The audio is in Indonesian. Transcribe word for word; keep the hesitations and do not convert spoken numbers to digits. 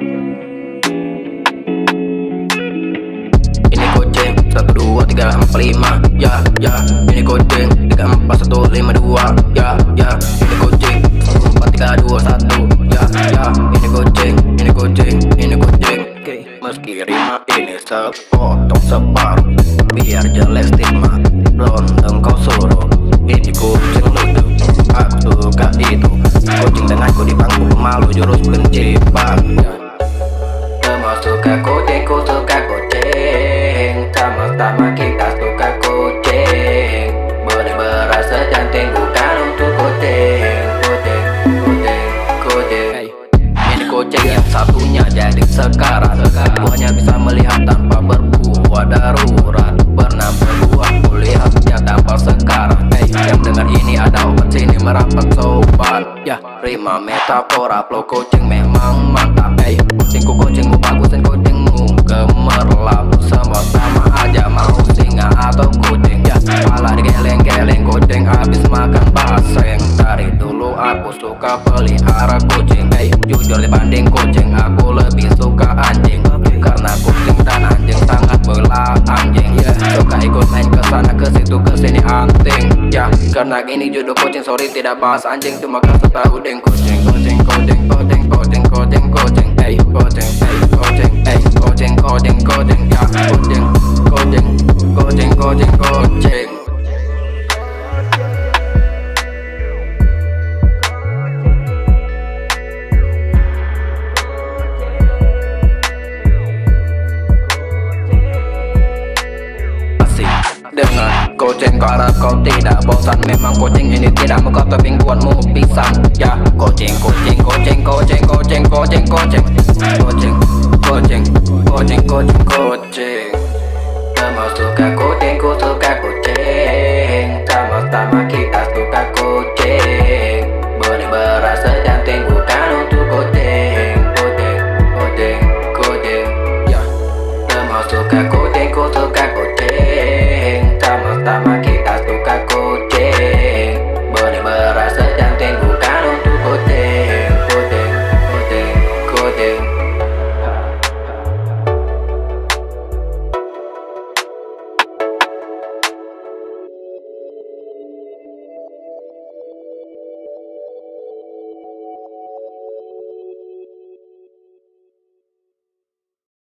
Ini goceng satu dua tiga empat lima, ya ya. Ini goceng tiga empat satu lima dua, ya ya. Ini goceng empat tiga dua satu, ya ya. Ini goceng, ini goceng, ini goceng. Meski rima ini sepotong separuh, biar jelek stigma rondong kau suruh. Ini kucing lucu, aku suka itu. Kucing denganku di bangku pemalu jurus benci bang. Semua suka kucing, ku suka kucing. Sama-sama kita suka kucing. Boleh berasa cantik bukan untuk kucing. Kucing, kucing, kucing. Hey. Ini kucing yang satunya jadi sekarang. Buahnya bisa melihat tanpa berbuah darurat. Pernah berbuah kulihatnya tanpa sekarang. Hey, yang dengar ini ada obat sini merapat sobat. Ya, rima metafora flow kucing memang mantap. Hey, kucingku kucingmu bagus dan kucingmu gemerlap. Semua sama aja mau singa atau kucing. Ya, malah digeleng-geleng kucing habis makan baseng. Dari dulu aku suka pelihara kucing. Hey, jujur dibanding kucing aku lebih suka anjing. Karena kucing dan anjing sangat belah anjing. Yeah, suka ikut main kesana kesitu kesini anting. Ya, karena ini judul kucing, sorry tidak bahas anjing. Cuma kasih tahu deng kucing, kucing, kucing, kucing, kucing, kucing, kucing. Hey, kucing, hey, kucing, hey, kucing, kucing, kucing. Ya, kucing, kucing, kucing, kucing, kucing. Dengan kucing karena kau tidak bosan. Memang kucing ini tidak muka tebing buatmu pisang. Ya, kucing, kucing, kucing, kucing, kucing, kucing, kucing, kucing, kucing, kucing, kucing, kucing. Semua suka kucing, ku suka kucing.